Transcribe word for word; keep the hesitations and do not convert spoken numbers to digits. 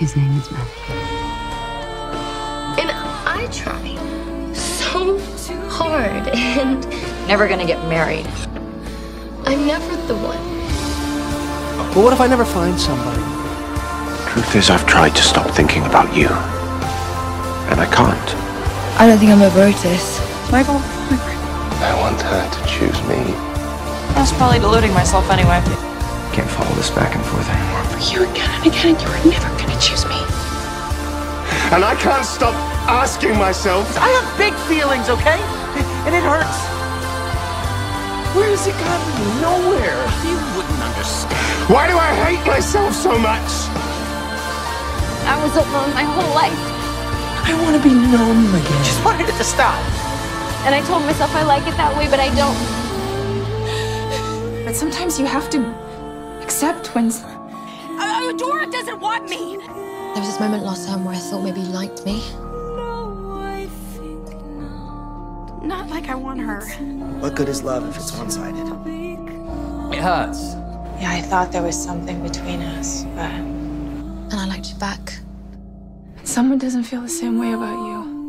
His name is Matthew. And I try so hard, and Never gonna get married. I'm never the one. But what if I never find somebody? Truth is, I've tried to stop thinking about you. And I can't. I don't think I'm over Otis. My fault. I want her to choose me. I was probably deluding myself anyway. Can't follow this back and forth anymore. You again and again, and you were never gonna choose me. And I can't stop asking myself. I have big feelings, okay? And it hurts. Where has it gotten me? Nowhere. You wouldn't understand. Why do I hate myself so much? I was alone my whole life, I want to be numb again. Just wanted it to stop. and I told myself I like it that way, but I don't. But sometimes you have to accept when... Uh, Dora doesn't want me! There was this moment last time where I thought maybe you liked me. Not like I want her. What good is love if it's one-sided? It hurts. Yeah, I thought there was something between us, but... And I liked you back. Someone doesn't feel the same way about you.